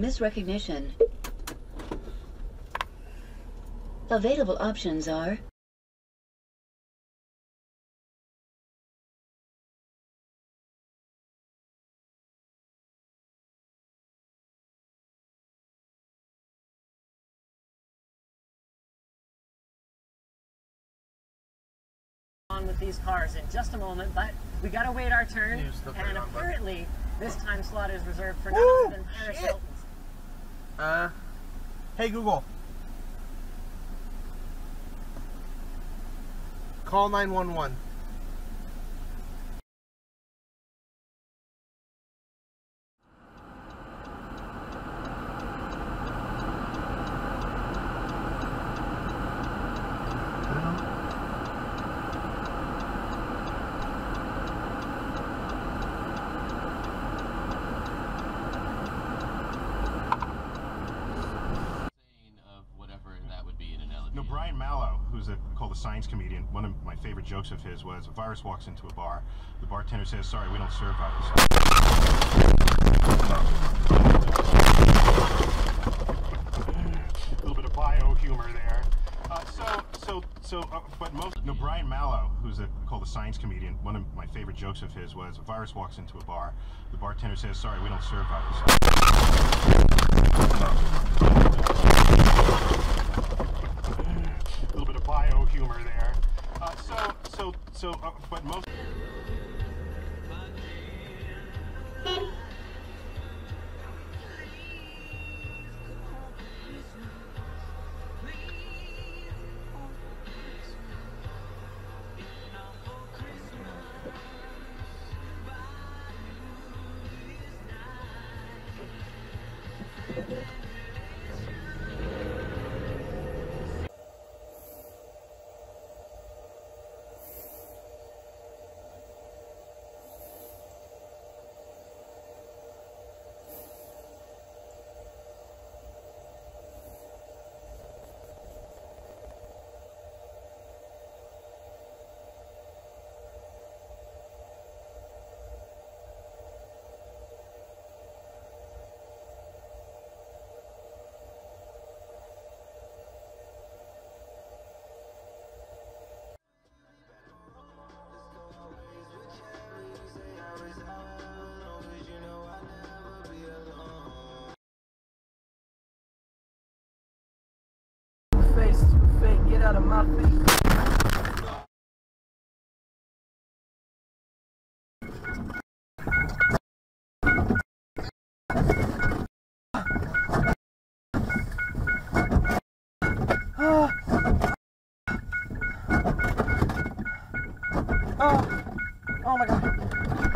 misrecognition. Available options are on with these cars in just a moment, but we gotta wait our turn, and apparently this time slot is reserved for none other than Paris Hilton's. Hey Google, call 911. No, Brian Mallow, who's called a science comedian, one of my favorite jokes of his was, a virus walks into a bar. The bartender says, sorry, we don't serve virus. A little bit of bio-humor there. But most, no, Brian Mallow, who's called a science comedian, one of my favorite jokes of his was, a virus walks into a bar. The bartender says, sorry, we don't serve virus. A little bit of bio-humor there. But most... Get out of my face. Oh my God.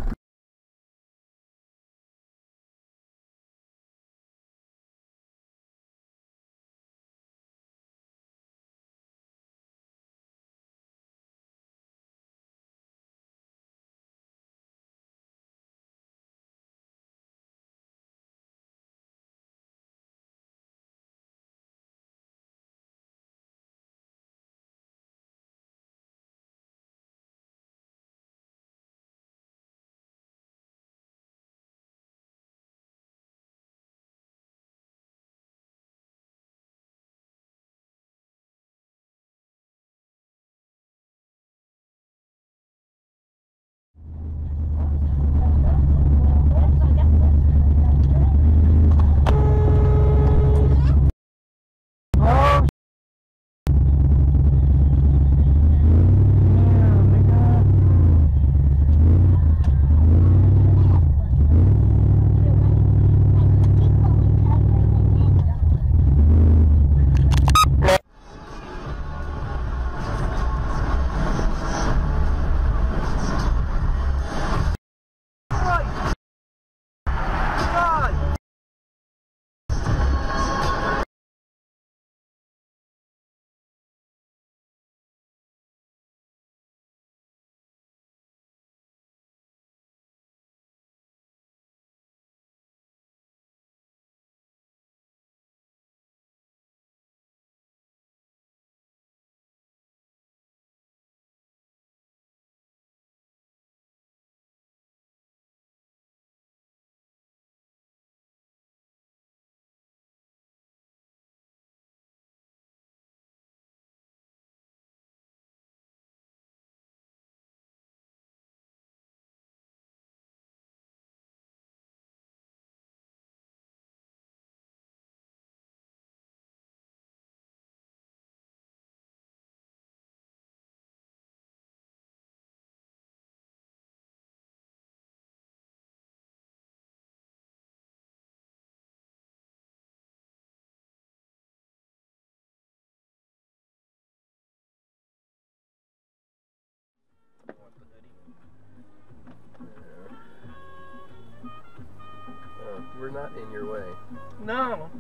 not in your way. No.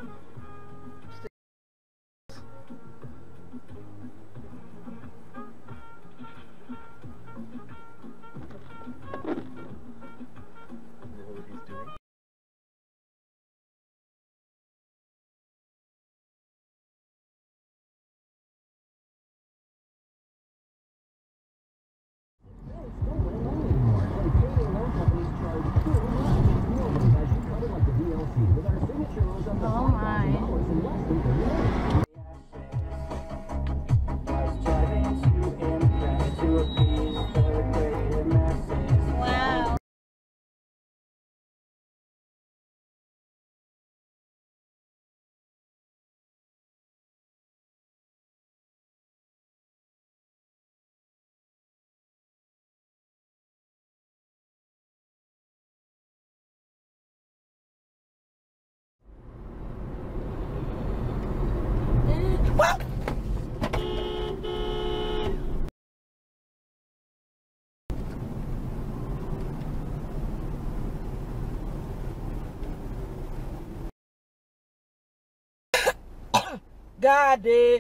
You know what he's doing? Oh my. Wow. God did.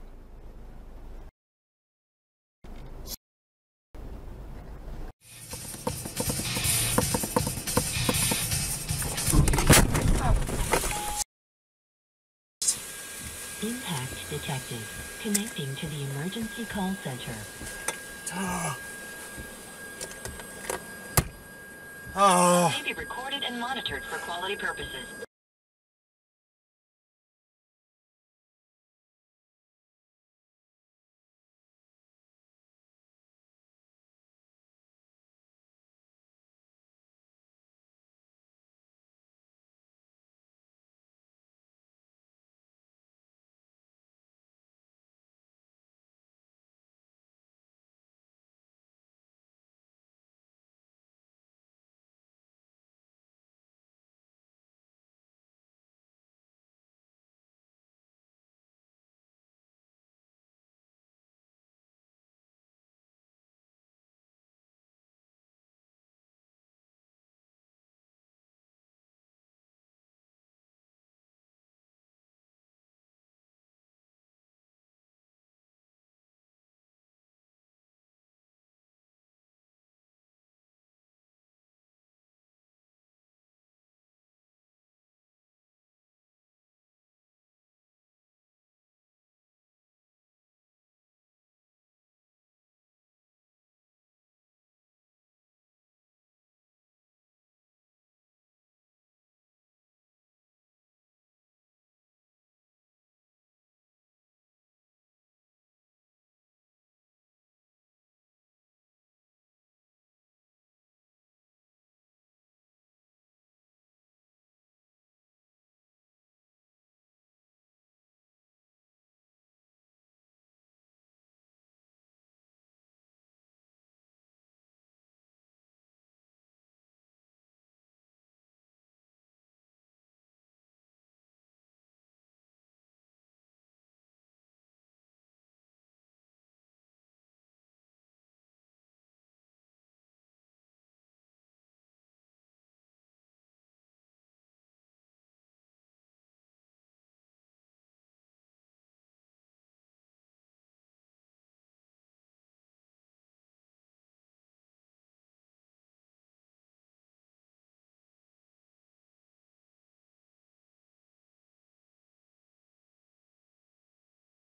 Impact detected. Connecting to the emergency call center. May be recorded and monitored for quality purposes.